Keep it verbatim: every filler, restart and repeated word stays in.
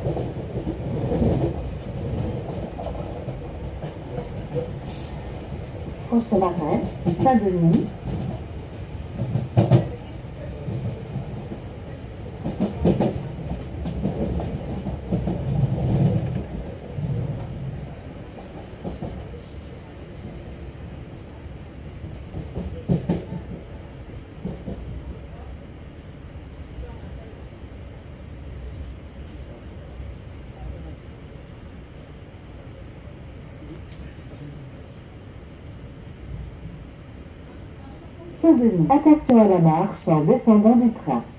Prochain arrêt, Saint-Denis. Saint-Denis. Attention à la marche en descendant du train.